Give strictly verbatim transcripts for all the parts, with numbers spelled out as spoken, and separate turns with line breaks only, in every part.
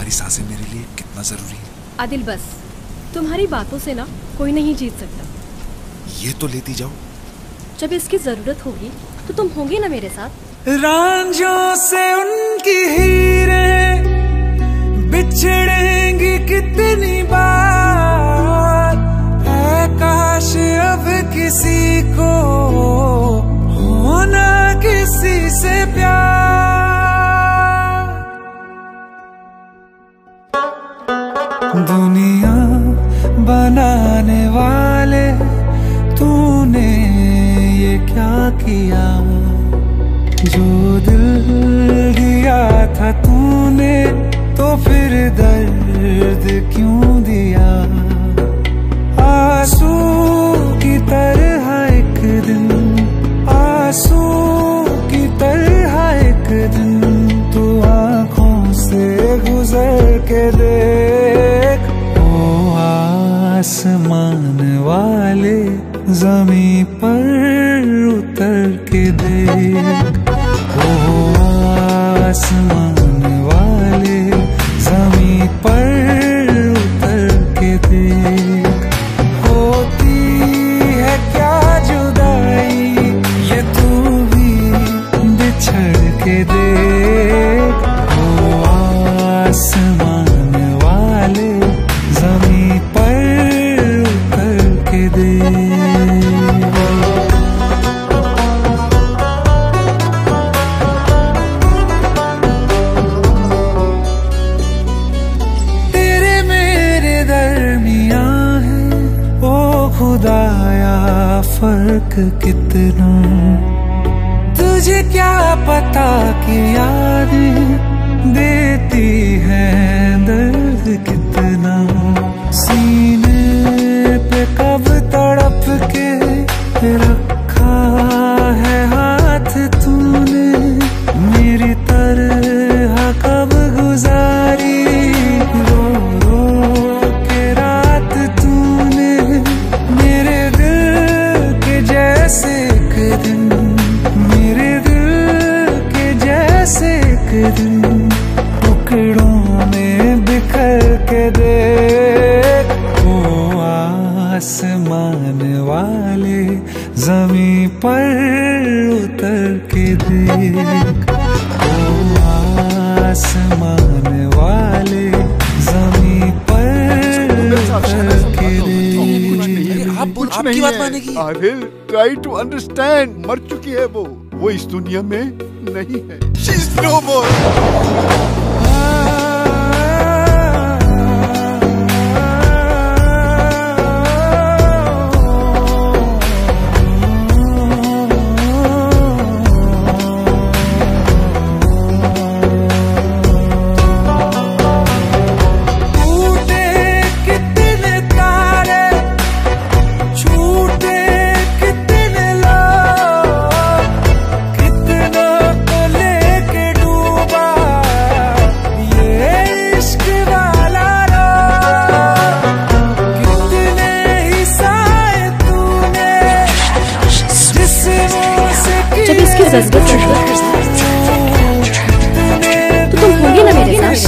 तुम्हारी सांसें मेरे लिए कितना जरूरी है।
आदिल बस, तुम्हारी बातों से ना कोई नहीं जीत सकता।
ये तो लेती जाओ।
जब इसकी जरूरत होगी तो तुम होंगे ना मेरे साथ।
रांझों से उनकी हीरें बिछड़ेंगी कितनी बार, है काश अब किसी को होना किसी से प्यार। दुनिया बनाने वाले तूने ये क्या किया, जो दिल दिया था तूने तो फिर दर्द क्यों दिया। आंसू की तरह एक दिन, आंसू की तरह एक दिन तू आँखों से गुजर के देख। ओ आसमान वाले ज़मीं पर उतर के देख, ओ आसमान वाले ज़मीं पर उतर के देख। होती है क्या जुदाई ये तू भी बिछड़ के देख, ओ आसमान वाले ज़मीं पर उतर के देख। खुदाया फर्क कितना, तुझे क्या पता कि यादें देती है दर्द कितना। सीने पे कब तड़प के रखा है हाथ तूने, मेरी तरह कब गुजारी रो रो के रात तूने। मेरे दिल के जैसे एक दिन, मेरे दिल के जैसे एक दिन टुकड़ों में बिखर के देख। ओ आसमान वाले ज़मीं पर उतर के देख, ओ आसमान वाले ज़मीं पर उतर के देख।
आप बोल, आपकी बात मानेगी।
Adil, try to understand. मर चुकी है वो वो इस दुनिया में नहीं है। She is no more.
तो तुम होंगे ना मेरे साथ,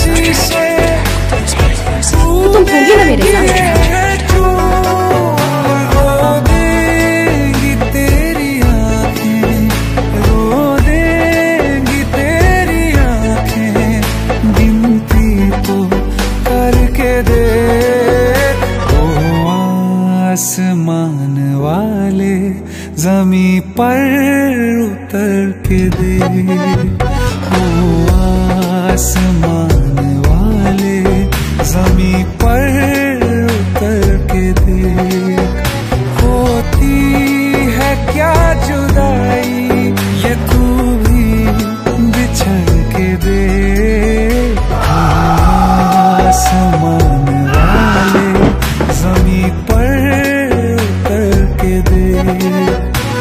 तो तुम होंगे ना मेरे साथ।
रो देंगी तेरी आँखें, रो देंगी तेरी आँखें, गिनती तो करके देख। ओ आसमान वाले ज़मीं पर उतर के देख, ओ आसमान वाले ज़मीं पर उतर के देख। होती है क्या जुदाई ये तू भी बिछड़ के देख, आसमान वाले ज़मीं पर उतर के देख,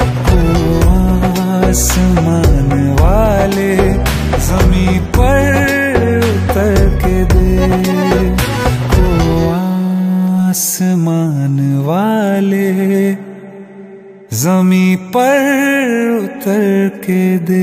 आसमान वाले ज़मीं पर उतर के देख, ओ आसमान वाले ज़मीं पर उतर के दे।